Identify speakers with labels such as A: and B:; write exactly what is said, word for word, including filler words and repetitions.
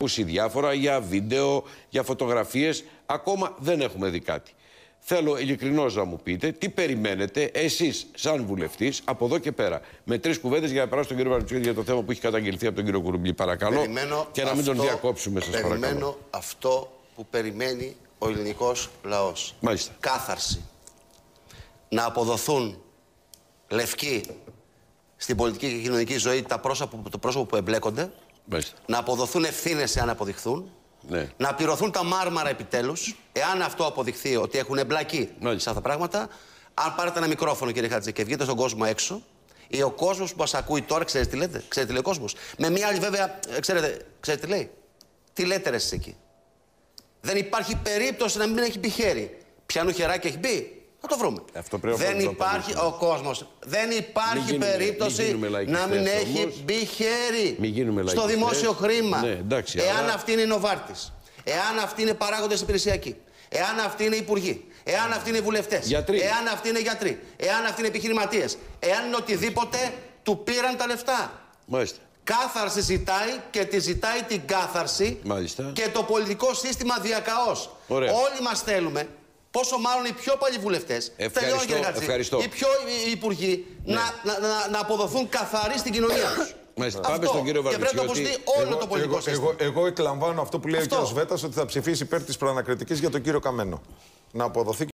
A: διάφορα για βίντεο, για φωτογραφίες. Ακόμα δεν έχουμε δει κάτι. Θέλω ειλικρινώς να μου πείτε τι περιμένετε εσείς, σαν βουλευτής, από εδώ και πέρα. Με τρεις κουβέντες για να περάσω τον κύριο Βαρουτσιώτη για το θέμα που έχει καταγγελθεί από τον κύριο Κουρουμπλή. Παρακαλώ.
B: Περιμένω
A: και να μην
B: αυτό,
A: τον διακόψουμε, σας
B: περιμένω
A: παρακαλώ.
B: Περιμένω αυτό που περιμένει ο ελληνικός λαός.
A: Μάλιστα.
B: Κάθαρση. Να αποδοθούν λευκοί στην πολιτική και κοινωνική ζωή τα πρόσωπα, το πρόσωπο που εμπλέκονται.
A: Μάλιστα.
B: Να αποδοθούν ευθύνες εάν αποδειχθούν.
A: Ναι. Να
B: πληρωθούν τα μάρμαρα επιτέλους, εάν αυτό αποδειχθεί ότι έχουν εμπλακεί σε αυτά τα πράγματα. Αν πάρετε ένα μικρόφωνο, κύριε Χατζη, και βγείτε στον κόσμο έξω, ή ο κόσμος που μας ακούει τώρα, ξέρετε τι λέτε, ξέρετε τι λέει ο κόσμος. Με μία άλλη, βέβαια, ξέρετε, ξέρετε τι λέει. Τι λέτε ρε εσείς εκεί. Δεν υπάρχει περίπτωση να μην έχει μπει χέρι. Πιανού χεράκι έχει μπει. Θα το βρούμε.
A: Αυτό πρέπει
B: δεν
A: να
B: υπάρχει ο κόσμος. Δεν υπάρχει μην γίνουμε, περίπτωση μην να μην έχει όμως μπει χέρι στο δημόσιο χρήμα.
A: Ναι, εντάξει,
B: εάν
A: αλλά...
B: αυτή είναι η Νοβάρτης, εάν αυτοί είναι παράγοντες υπηρεσιακοί, εάν αυτοί είναι υπουργοί, εάν αυτοί είναι βουλευτές,
A: γιατροί,
B: εάν αυτοί είναι γιατροί, εάν αυτοί είναι επιχειρηματίες, εάν είναι οτιδήποτε, του πήραν τα λεφτά.
A: Μάλιστα.
B: Κάθαρση ζητάει και τη ζητάει την κάθαρση. Μάλιστα. Και το πολιτικό σύστημα διακαώς. Όλοι μας θέλουμε. Πόσο μάλλον οι πιο παλιοί βουλευτές,
A: ευχαριστώ, ευχαριστώ.
B: οι πιο υπουργοί, ναι. να, να, να, να αποδοθούν καθαροί στην κοινωνία τους.
A: Μάλιστα. Πάμε στον κύριο Βαρουτσιώτη.
B: Και πρέπει να αποσυρθεί όλο εγώ, το πολιτικό
C: εγώ,
B: σύστημα.
C: Εγώ, εγώ εκλαμβάνω αυτό που λέει
B: αυτό.
C: ο κ. Βέτας, ότι θα ψηφίσει υπέρ της προανακριτικής για τον κύριο Καμένο. Να αποδοθεί.